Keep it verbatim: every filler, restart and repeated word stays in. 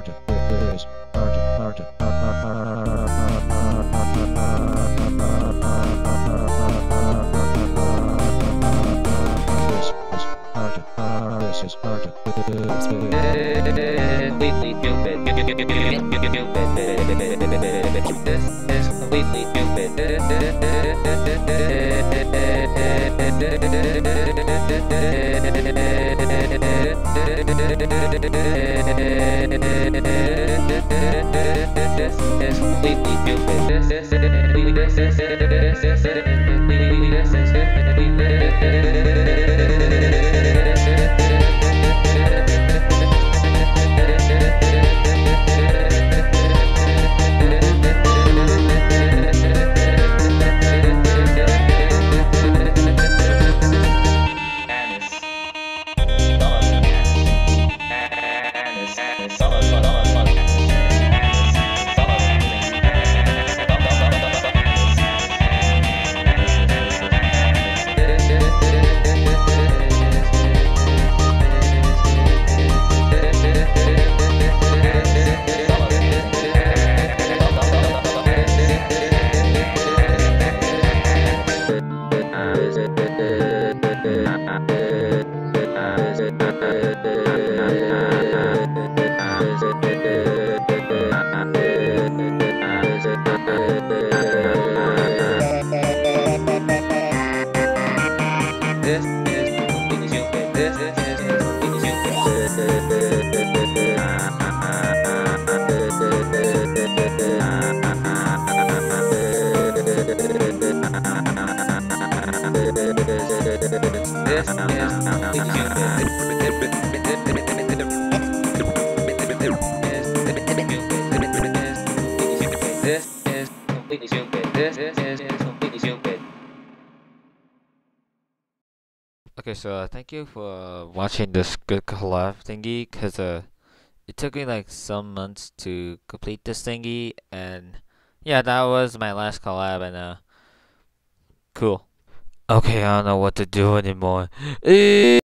Okay, so uh, thank you for watching this good collab thingy, cause uh, it took me like some months to complete this thingy, and yeah, that was my last collab, and uh, cool. Okay, I don't know what to do anymore.